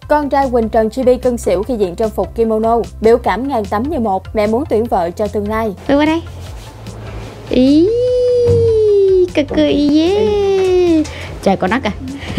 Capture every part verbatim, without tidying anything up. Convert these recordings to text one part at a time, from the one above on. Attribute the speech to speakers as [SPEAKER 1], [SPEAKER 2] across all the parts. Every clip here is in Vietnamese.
[SPEAKER 1] Con trai Quỳnh Trần Chibi cưng xỉu khi diện trang phục kimono, biểu cảm ngàn tấm như một, mẹ muốn tuyển vợ cho tương lai.
[SPEAKER 2] Quay qua đây. Ý, cực cười yeah. Trời con nấc à.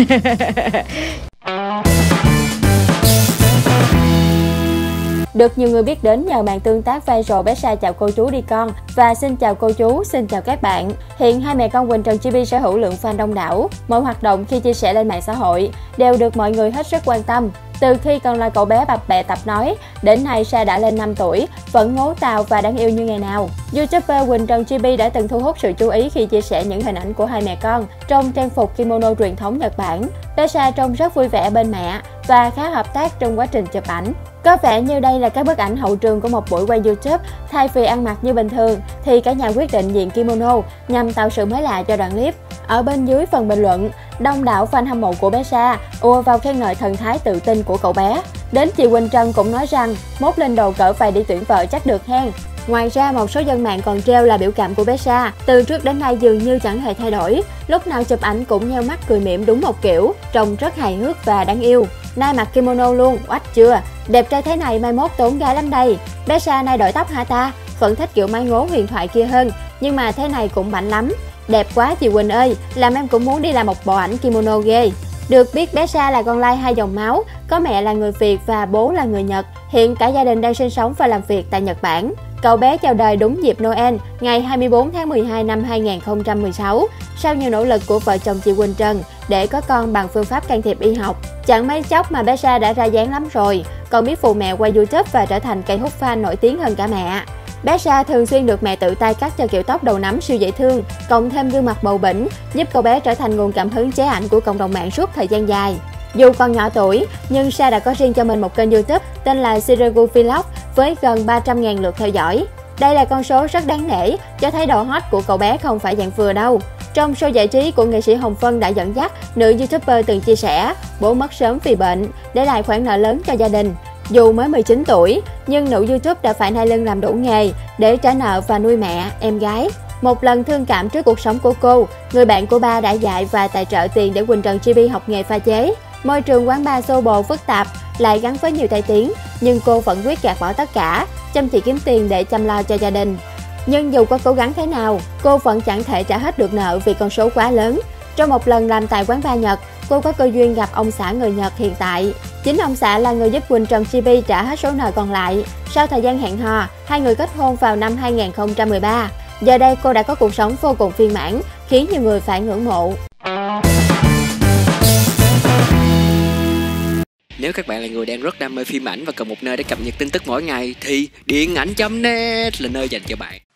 [SPEAKER 1] Được nhiều người biết đến nhờ màn tương tác viral bé Sa chào cô chú đi con và xin chào cô chú, xin chào các bạn. Hiện hai mẹ con Quỳnh Trần Chibi sở hữu lượng fan đông đảo. Mọi hoạt động khi chia sẻ lên mạng xã hội đều được mọi người hết sức quan tâm. Từ khi còn là cậu bé bập bẹ tập nói, đến nay Sa đã lên năm tuổi, vẫn ngố tào và đáng yêu như ngày nào. YouTuber Quỳnh Trần Chibi đã từng thu hút sự chú ý khi chia sẻ những hình ảnh của hai mẹ con trong trang phục kimono truyền thống Nhật Bản. Bé Sa trông rất vui vẻ bên mẹ và khá hợp tác trong quá trình chụp ảnh. Có vẻ như đây là các bức ảnh hậu trường của một buổi quay YouTube. Thay vì ăn mặc như bình thường thì cả nhà quyết định diện kimono nhằm tạo sự mới lạ cho đoạn clip. Ở bên dưới phần bình luận, đông đảo fan hâm mộ của bé Sa ùa vào khen ngợi thần thái tự tin của cậu bé. Đến chị Quỳnh Trần cũng nói rằng mốt lên đồ cỡ vài đi tuyển vợ chắc được hen. Ngoài ra, một số dân mạng còn treo là biểu cảm của bé Sa từ trước đến nay dường như chẳng hề thay đổi. Lúc nào chụp ảnh cũng nheo mắt cười mỉm đúng một kiểu, trông rất hài hước và đáng yêu. Nay mặc kimono luôn, oách chưa? Đẹp trai thế này mai mốt tốn gái lắm đây. Bé Sa nay đổi tóc hả ta? Vẫn thích kiểu mái ngố huyền thoại kia hơn, nhưng mà thế này cũng bảnh lắm. Đẹp quá chị Quỳnh ơi, làm em cũng muốn đi làm một bộ ảnh kimono ghê. Được biết bé Sa là con lai hai dòng máu, có mẹ là người Việt và bố là người Nhật. Hiện cả gia đình đang sinh sống và làm việc tại Nhật Bản. Cậu bé chào đời đúng dịp Noel, ngày hai mươi bốn tháng mười hai năm hai nghìn không trăm mười sáu. Sau nhiều nỗ lực của vợ chồng chị Quỳnh Trần để có con bằng phương pháp can thiệp y học, chẳng mấy chốc mà bé Sa đã ra dáng lắm rồi, còn biết phụ mẹ quay YouTube và trở thành cây hút fan nổi tiếng hơn cả mẹ. Bé Sa thường xuyên được mẹ tự tay cắt cho kiểu tóc đầu nắm siêu dễ thương, cộng thêm gương mặt bầu bĩnh, giúp cậu bé trở thành nguồn cảm hứng chế ảnh của cộng đồng mạng suốt thời gian dài. Dù còn nhỏ tuổi, nhưng Sa đã có riêng cho mình một kênh YouTube tên là Shiregu Vlog với gần ba trăm nghìn lượt theo dõi. Đây là con số rất đáng nể, cho thấy độ hot của cậu bé không phải dạng vừa đâu. Trong show giải trí của nghệ sĩ Hồng Vân đã dẫn dắt, nữ YouTuber từng chia sẻ bố mất sớm vì bệnh, để lại khoản nợ lớn cho gia đình. Dù mới mười chín tuổi, nhưng nữ YouTube đã phải nai lưng làm đủ nghề để trả nợ và nuôi mẹ, em gái. Một lần thương cảm trước cuộc sống của cô, người bạn của ba đã dạy và tài trợ tiền để Quỳnh Trần Chibi học nghề pha chế. Môi trường quán bar xô bồ phức tạp, lại gắn với nhiều tai tiếng, nhưng cô vẫn quyết gạt bỏ tất cả, chăm chỉ kiếm tiền để chăm lo cho gia đình. Nhưng dù có cố gắng thế nào, cô vẫn chẳng thể trả hết được nợ vì con số quá lớn. Trong một lần làm tại quán bar Nhật, cô có cơ duyên gặp ông xã người Nhật hiện tại. Chính ông xã là người giúp Quỳnh Trần Chibi trả hết số nợ còn lại. Sau thời gian hẹn hò, hai người kết hôn vào năm hai nghìn không trăm mười ba. Giờ đây cô đã có cuộc sống vô cùng viên mãn, khiến nhiều người phải ngưỡng mộ.
[SPEAKER 3] Nếu các bạn là người đang rất đam mê phim ảnh và cần một nơi để cập nhật tin tức mỗi ngày thì điện ảnh chấm net là nơi dành cho bạn.